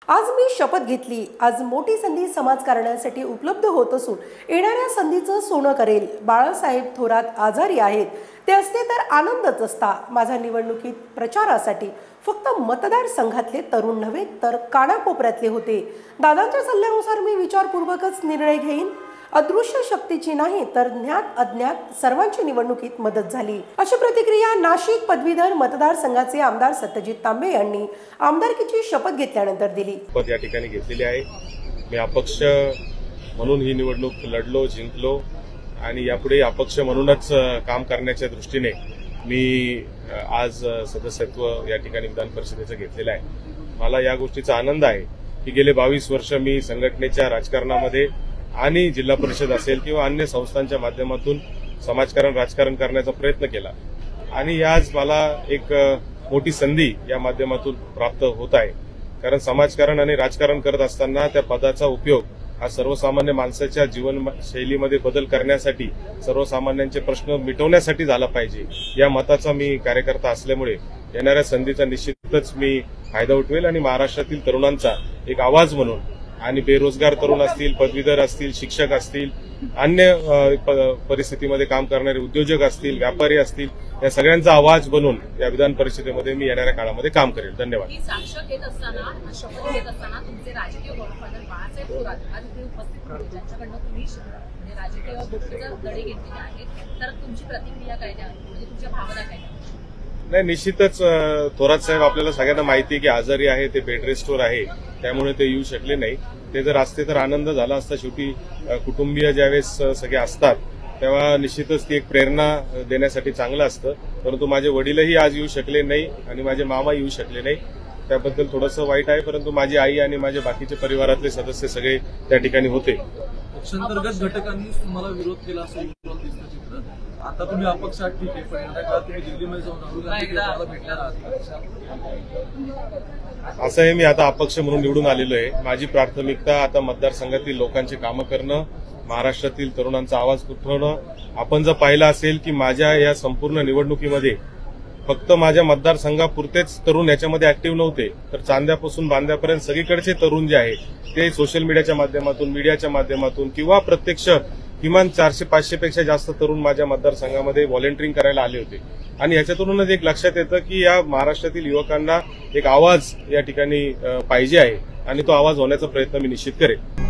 आज मी शपथ घेतली। आज मोठी संधी समाजकारणासाठी उपलब्ध होत असून येणाऱ्या संधीचं सोनं करेल। बाळासाहेब थोरात आजारी आहेत, ते असते तर आनंदच असता। माझा निवडणुकीत प्रचारासाठी फक्त मतदारसंघातले तरुण नव्हे तर कानाकोपऱ्यातले होते। दादांच्या सल्ल्यानुसार मी विचारपूर्वकच निर्णय घेईन। अदृश्य शक्तीची नाही तर ज्ञात अज्ञात सर्वांची निवडणुकीत मदत झाली, अशी प्रतिक्रिया नाशिक पदवीधर मतदारसंघाचे आमदार सत्यजित तांबे यांनी आमदारकीची शपथ घेतल्यानंतर दिली। शपथ या ठिकाणी घेतलेली आहे। मी अपक्ष म्हणून ही निवडणूक लढलो, जिंकलो आणि यापुढे अपक्ष म्हणूनच काम करण्याच्या दृष्टीने मी आज सदस्यत्व या ठिकाणी विधान परिषदेचं घेतलेलं आहे। मला या गोष्टीचा आनंद आहे की गेले 22 वर्ष मी संघटनेच्या राजकारणामध्ये आणि जिल्हा परिषद असेल किंवा अन्य संस्थांच्या माध्यमातून समाजकारण राजकारण करण्याचा प्रयत्न केला आणि आज मला एक मोठी संधी या माध्यमातून प्राप्त होत आहे। कारण समाजकारण आणि राजकारण करत असताना त्या पदाचा उपयोग हा सर्वसामान्य माणसाच्या जीवनशैलीमध्ये बदल करण्यासाठी, सर्वसामान्यांचे प्रश्न मिटवण्यासाठी झाला पाहिजे या मताचा मी कार्यकर्ता असल्यामुळे येणाऱ्या संधीचा निश्चितच मी फायदा उठवेल आणि महाराष्ट्रातील तरुणांचा एक आवाज म्हणून आणि बेरोजगार तरुण असतील, पदवीधर असतील, शिक्षक असतील, अन्य परिस्थितीमध्ये काम करणारे उद्योजक असतील, व्यापारी असतील, या सगळ्यांचा आवाज बनून या विधान परिषदेमध्ये मी येणाऱ्या काळामध्ये काम करेल। धन्यवाद। शपथ घेत असताना तुमचे राजकीय गॉडफादर बाळासाहेब थोरात आज इथे उपस्थित होते, ज्यांच्याकडनं तुम्ही राजकीय गोष्टीचा धडे घेतलेले आहेत, तर तुमची प्रतिक्रिया काय द्याल, म्हणजे तुमच्या भावना काय द्याल? नाही, निश्चितच थोरात साहेब आपल्याला सगळ्यांना माहिती आहे की आजारी आहे, ते बेड रेस्टवर आहे, त्यामुळे ते येऊ शकले नाही। ते जर असते तर आनंद झाला असता। शेवटी कुटुंबीय ज्यावेळेस सगळे असतात तेव्हा निश्चितच ती एक प्रेरणा देण्यासाठी चांगलं असतं। परंतु माझे वडीलही आज येऊ शकले नाही आणि माझे मामा येऊ शकले नाही, त्याबद्दल थोडंसं वाईट आहे। परंतु माझी आई आणि माझे बाकीचे परिवारातले सदस्य सगळे त्या ठिकाणी होते। पक्षांतर्गत घटकांनी तुम्हाला विरोध केला असं दिसतं चित्र। आता तुम्ही अपक्षात ठीक आहे, पण येत्या काळात तुम्ही दिल्लीमध्ये जाऊन राहुल गांधी भेटणार आहात? असं आहे, मी आता अपक्ष म्हणून निवडून आलेलो आहे। माझी प्राथमिकता आता मतदारसंघातील लोकांची कामं करणं, महाराष्ट्रातील तरुणांचा आवाज उठवणं। आपण जर पाहिलं असेल की माझ्या या संपूर्ण निवडणुकीमध्ये फक्त माझ्या मतदारसंघापुरतेच तरुण याच्यामध्ये ऍक्टिव्ह नव्हते, तर चांद्यापासून बांद्यापर्यंत सगळीकडचे तरुण जे आहेत ते सोशल मीडियाच्या माध्यमातून, मीडियाच्या माध्यमातून किंवा प्रत्यक्ष किमान 400-500 पेक्षा जास्त तरुण माझ्या मतदारसंघामध्ये व्हॉलेंटिअरिंग करायला आले होते। आणि याच्यातूनच एक लक्षात येतं की या महाराष्ट्रातील युवकांना एक आवाज या ठिकाणी पाहिजे आहे आणि तो आवाज होण्याचा प्रयत्न मी निश्चित करेन।